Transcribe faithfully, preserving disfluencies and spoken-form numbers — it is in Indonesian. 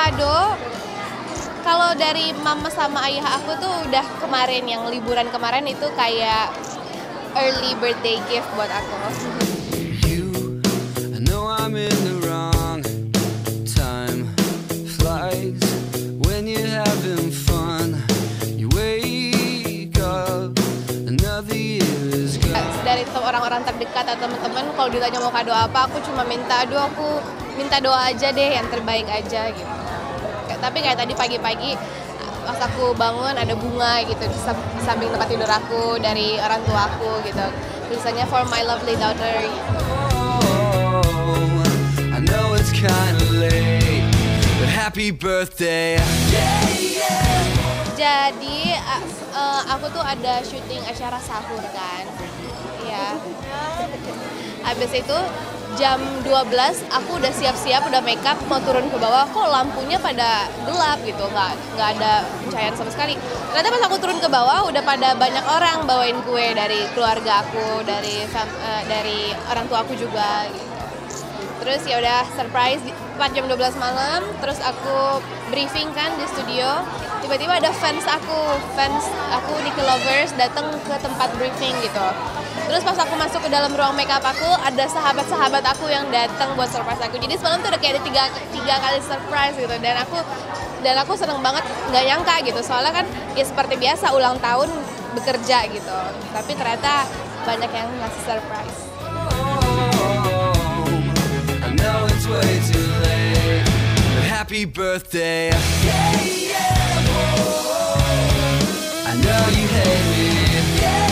kado, kalau dari mama sama ayah aku tuh udah kemarin, yang liburan kemarin itu kayak early birthday gift buat aku. You, I know I'm in the wrong time. Flies when you're having fun. You wake up, another year is gone. Dari orang-orang terdekat atau teman-teman, kalau ditanya mau kado apa, aku cuma minta, aduh aku minta doa aja deh, yang terbaik aja gitu. Tapi kayak tadi pagi-pagi pas aku bangun ada bunga gitu di samping tempat tidur aku dari orang tua aku gitu. Tulisannya for my lovely daughter gitu. Oh, I know it's kinda late, but happy birthday. Yeah, yeah. Jadi uh, aku tuh ada syuting acara sahur kan. Iya. Habis itu jam dua belas aku udah siap-siap, udah make up, mau turun ke bawah, kok lampunya pada gelap gitu, nggak nggak ada pencahayaan sama sekali. Ternyata pas aku turun ke bawah udah pada banyak orang bawain kue dari keluarga aku, dari uh, dari orang tua aku juga gitu. Terus ya udah surprise pas jam dua belas malam, terus aku briefing kan di studio. Tiba-tiba ada fans aku, fans aku Nicki Lovers datang ke tempat briefing gitu. Terus pas aku masuk ke dalam ruang makeup aku, ada sahabat-sahabat aku yang datang buat surprise aku. Jadi semalam tuh udah kayak ada tiga, tiga kali surprise gitu. Dan aku dan aku seneng banget, nggak nyangka gitu. Soalnya kan ya seperti biasa ulang tahun bekerja gitu. Tapi ternyata banyak yang ngasih surprise. I know it's way too late, but happy birthday. Yeah, yeah. I know you hate me. Yeah.